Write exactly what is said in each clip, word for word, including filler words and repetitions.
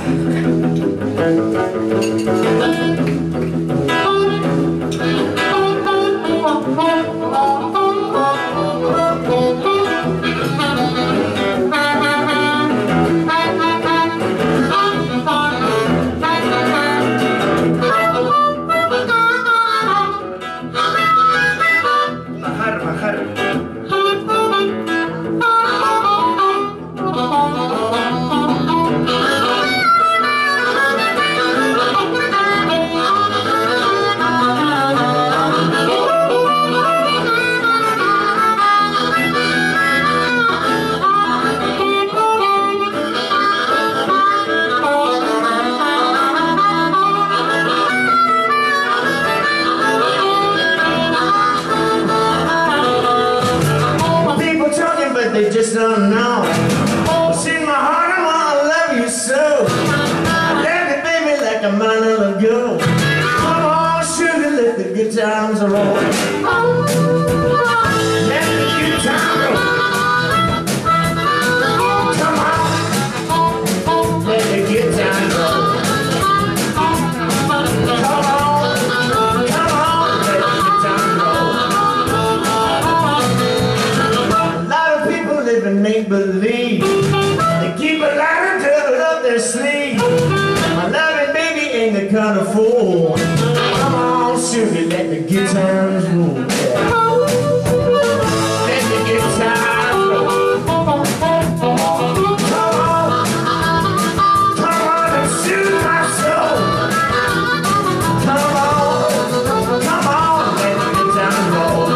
They just don't know. What's in my heart, I wanna love you so. I love you, baby, like a minute ago. Come on, sugar, let the good times roll. Let the good times roll. Come on, let the good times roll. Come on, come on, let the good times roll. Live and make believe. They keep a lighter tucked up their sleeve. My loving baby ain't the kind of fool. Come on, sugar, let the good times roll. Let the good times roll. Come on, come on and soothe my soul. Come on, come on, let the good times roll.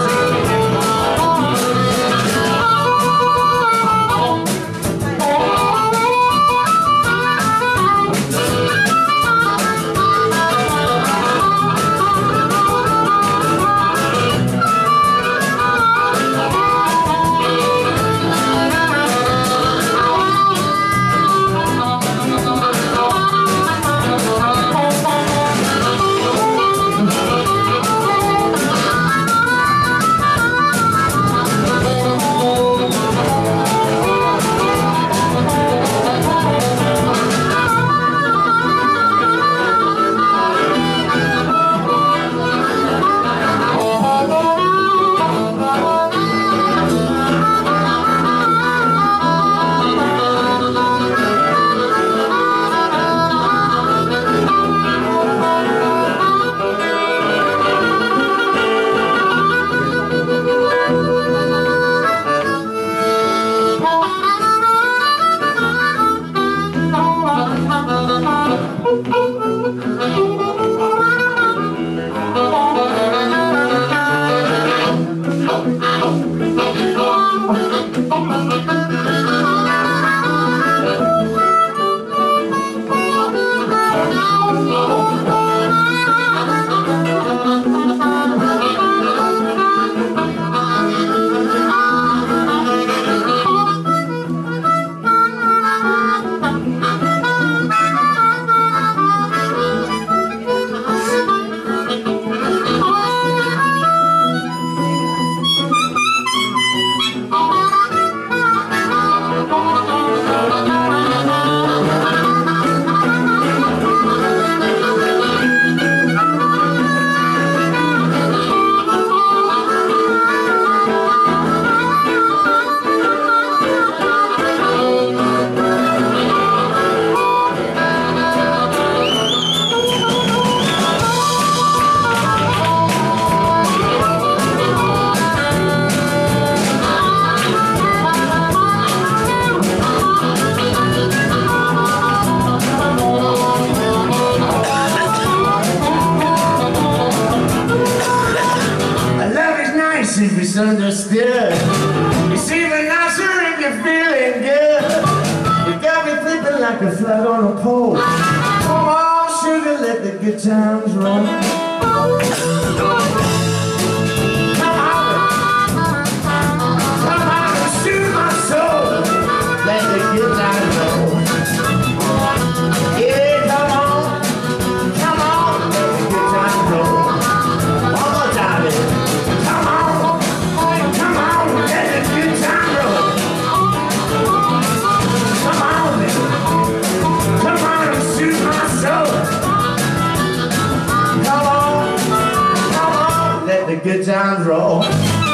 Misunderstood. It's even nicer if you're feeling good. You got me flipping like a flag on a pole. Come on, sugar, let the good times roll. Come on, come on and soothe my soul. Let the good times roll. Yeah, come on, come on, let the good times roll. One more time, baby. Come on, good times roll.